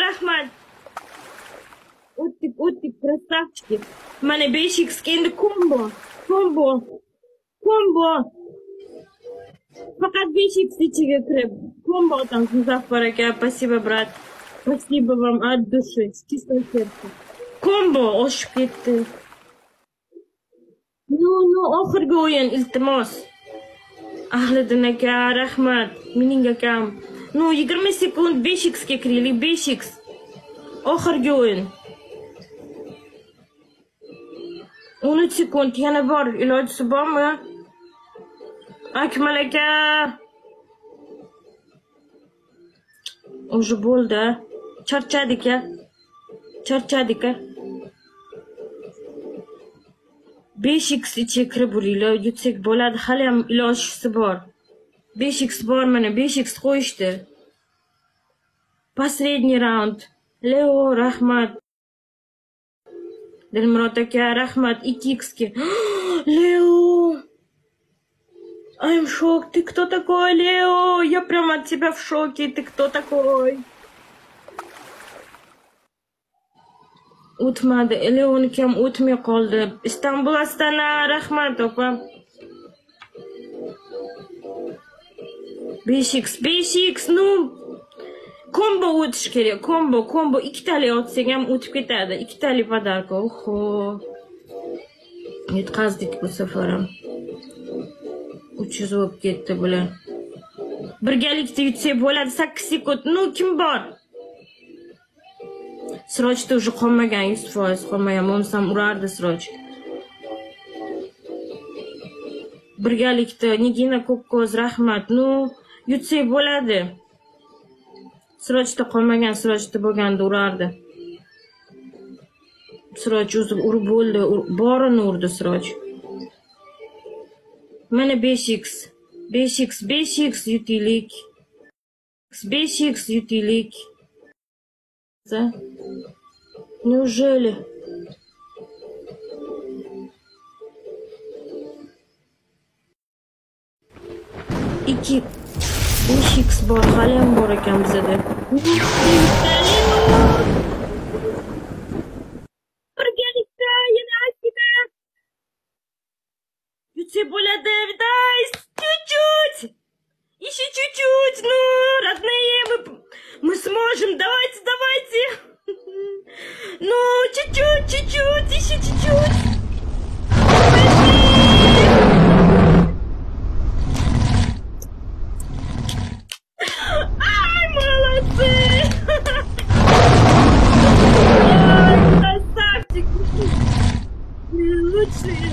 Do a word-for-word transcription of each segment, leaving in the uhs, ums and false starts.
rahmat. O'tdik, o'tdik, krasavchiki. Mana besh x endi kombo. Kombo. Kombo. Faqat besh x ichiga kirib. Kombo otamiz Muzaffar aka. Спасибо, брат. Спасибо вам от души. С чистого сердца. Kombo oshib ketdi. No, no, oxirgi o'yin, iltimos. Ahliddin aka, rahmat. Mening akam. No, yigirma sekund besh x ga kiraylik, besh x. Oxirgi o'yin. o'n uch sekund yana bor. Ilojisi bormi? Akmal aka. Уже bo'ldi. Charchadik-a. Charchadik-a. besh x ichiga kirib bo'linglar, yutsak bo'ladi. Hali ham ilojisi bor. besh x bor mana, besh x qo'yishdi. Последний rauнд. Leo, rahmat. Dilmurod aka, rahmat. ikki x ga. Leo! I'm shocked. Ты кто такой, Лео? Я прям от тебя в шоке. Ты кто такой? O'tmadi. Leoniki ham o'tmay qoldi. Istanbul Astana, rahmat opa. besh x, besh x, ну, kombo o'tish kerak. Kombo, kombo ikkitali otsak ham o'tib ketadi. Ikkitali podarka. Oho. Yutqazdik bu safar ham. uch yuz bo'lib ketdi bular. Birgalikda yutsak bo'ladi. sakkiz sekund. Ну, kim bor? Sirojda уже qolmagan, yuz foiz qolmagan. Bo'lmasam urardi Siroj. Birgalikda Nigina Kokkoz, rahmat. Ну, yutsak bo'ladi. Sirojda qolmagan, Sirojda bo'lganda urardi. Siroj o'zi urib bo'ldi, borini urdi Siroj. Mana besh x, besh x, besh x yutilik. besh x yutilik. Неужели? ikki besh x bor, hali ham bor ekan bizda. Birgalikda yana akida. Yutsak bo'ladi, viday, чуть-чуть. Еще чуть-чуть, ну, родные, мы, мы сможем, давайте, давайте. Ну, чуть-чуть, чуть-чуть, еще чуть-чуть. Ай, молодцы! Ай, красавчики! Лучшие!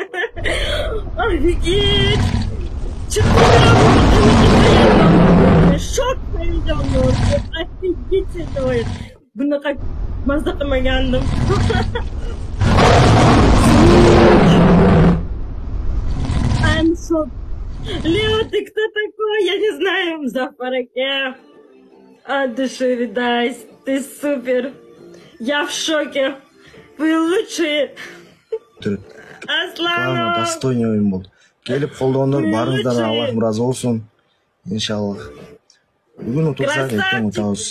Офигеть! Шок поедем, офигительный. Bunaqa mazza qilmagandim. I'm shocked. Leo, ты кто такой? Я не знаю, Muzaffar aka. От души, видай, ты супер. Я в шоке. Вы лучшие. Aslanov. Достойный o'yin bo'ldi. Kelib qo'ldonar baringizdan Alloh rozi bo'lsin. Inshaalloh. Bugun o'tirsak, ertaga o'tamiz.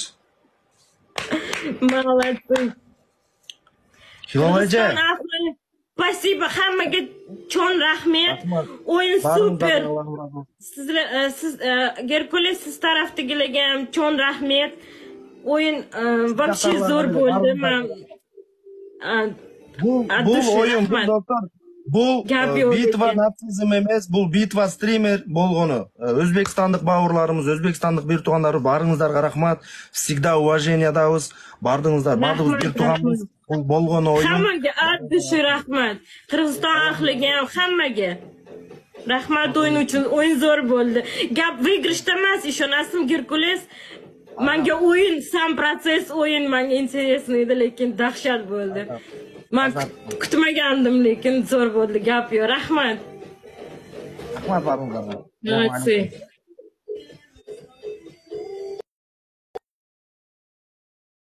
Молодцы. Hilovaja. Спасибо, hammaga chon rahmat. O'yin super. Sizlar siz Gerkules siz tarafdagilarga ham chon rahmat. O'yin вообще zo'r bo'ldi. Men bu bu o'yin bu doktor bu bitva natsizm emas, bu bitva streamer bo'lg'oni. O'zbekistonlik ba'vrlarimiz, O'zbekistonlik bir tuğanlar baringizlarga rahmat. Всегда уважениядamiz. Bardingizlar, bardingiz bir tuğanimiz bo'lg'oni o'yin. Hammaga addishi rahmat. Qirg'iziston ahliga ham hammaga rahmat o'yin uchun. O'yin zo'r bo'ldi. Gap выигрышda emas, ishonasim Gerkules. Menga o'yin, sam protsess o'yin menga интересный edi, lekin dahshat bo'ldi. Men kutmagandim, lekin zo'r bo'ldi. Gap yo'q. Rahmat. Rahmat baringizlarga. Молодцы.